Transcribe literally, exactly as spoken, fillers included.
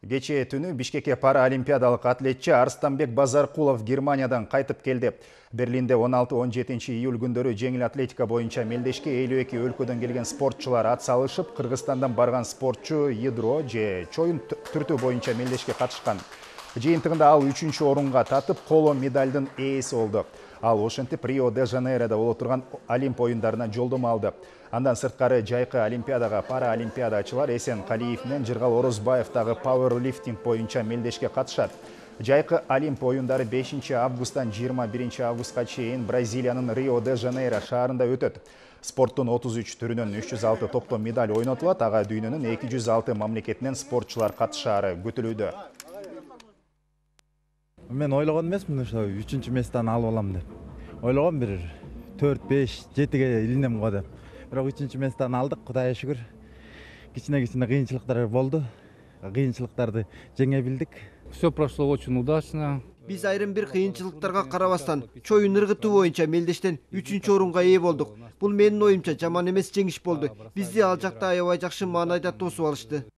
Кечээ түнү Бишкекке параолимпиадалык атлетчи Арстанбек Базаркулов Германиядан кайтып келди. Берлинде он алты он жетинчи июль күндөрү жеңил атлетика боюнча мелдешке элүү эки өлкөдөн келген спортчулар ат салышып, Кыргызстандан барган спортчу ядро же чоюн түртүү боюнча мелдешке катышкан. Жыйынтыгында ал үчүнчү орунга татып, коло медалдын ээси болду. Ал ошентип Рио-де-Жанейрода боло турган Олимп оюндарына жолдомо алды. Андан сырткары жайкы олимпиадага параолимпиадачылар Эсен Калиев менен Жыргал Орозбаев дагы пауэрлифтинг боюнча мелдешке катышат. Жайкы Олимп оюндары бешинчи августтан жыйырма биринчи августка чейин Бразилиянын Рио-де-Жанейро шаарында өтөт. Спорттун отуз үч түрүнөн үч жүз алты топтоо медаль ойнотулат, ага дүйнөнүн эки жүз алты мамлекетинен спортчулар катышаары күтүлүүдө. Мен ойлогон эмесмин ошо үчүнчү местаны алып алам деп. Ойлогон бир төрт беш жетиге илинем го деп. Бирок үчүнчү местаны алдык, Кудайга шүгүр. Кичине-кичине кыйынчылыктар болду. Кыйынчылыктарды жеңе билдик. Все прошло очень удачно. Биз айрым бир кыйынчылыктарга карабастан чоюн ыргытуу боюнча мелдештен үчүнчү орунга ээ болдук. Бул менин оюмча жаман эмес жеңиш болду. Бизди ал жакта аябай жакшы маанайда тосуп алышты.